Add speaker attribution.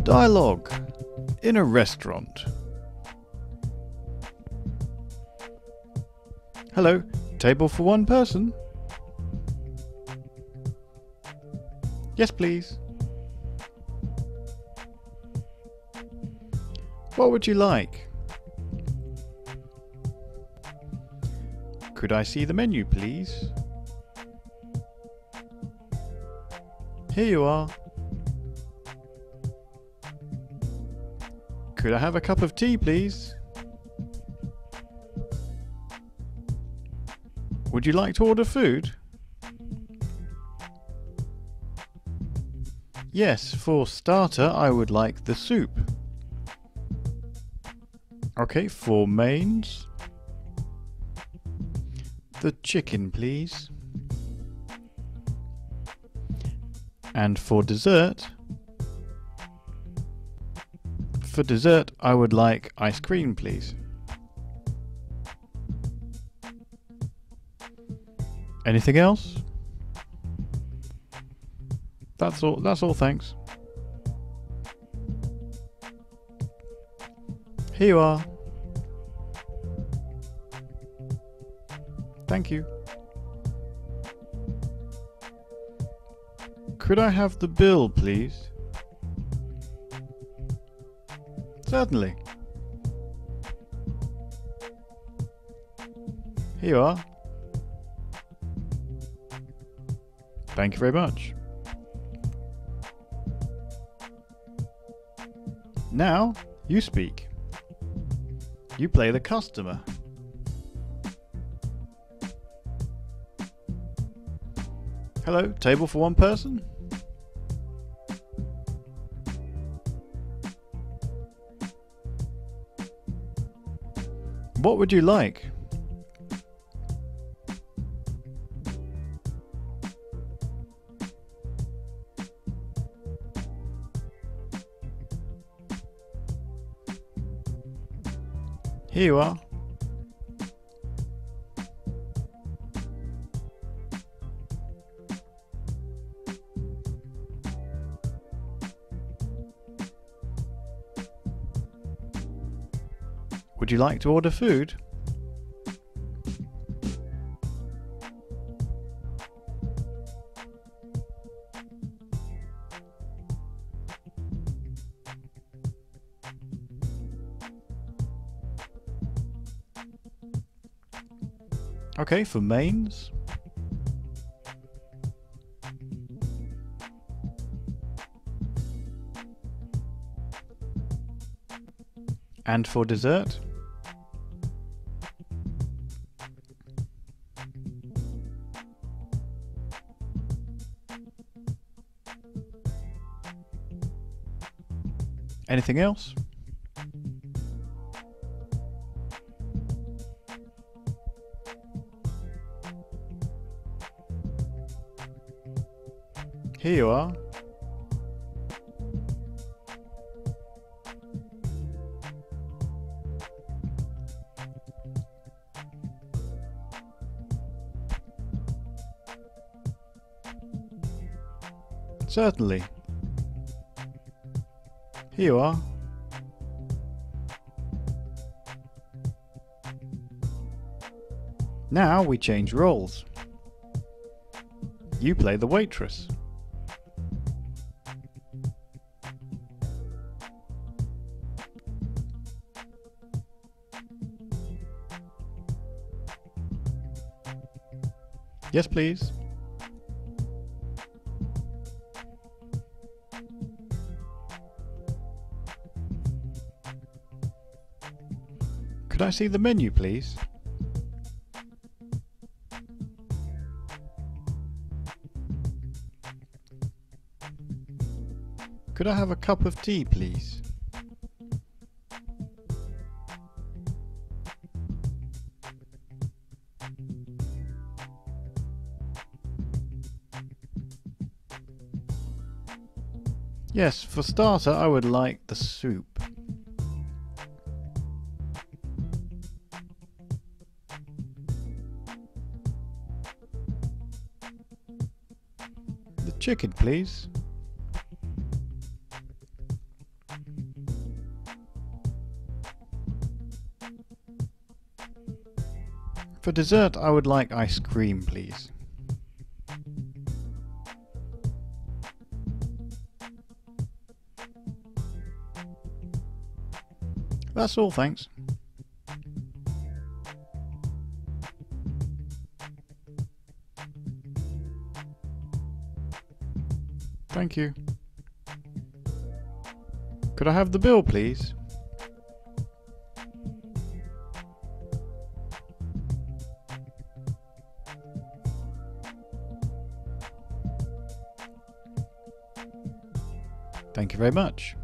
Speaker 1: Dialogue in a restaurant. Hello, table for one person? Yes, please. What would you like? Could I see the menu, please? Here you are. Could I have a cup of tea, please? Would you like to order food? Yes, for starter, I would like the soup. Okay, for mains, the chicken, please. And for dessert, I would like ice cream, please. Anything else? That's all, thanks. Here you are. Thank you. Could I have the bill, please? Certainly. Here you are. Thank you very much. Now, you speak. You play the customer. Hello, table for one person? What would you like? Here you are. Would you like to order food? Okay, for mains. And for dessert. Anything else? Here you are. Certainly. Here you are. Now we change roles. You play the waitress. Yes, please. Could I see the menu, please? Could I have a cup of tea, please? Yes, for starter, I would like the soup. The chicken, please. For dessert, I would like ice cream, please. That's all, thanks. Thank you. Could I have the bill, please? Thank you very much.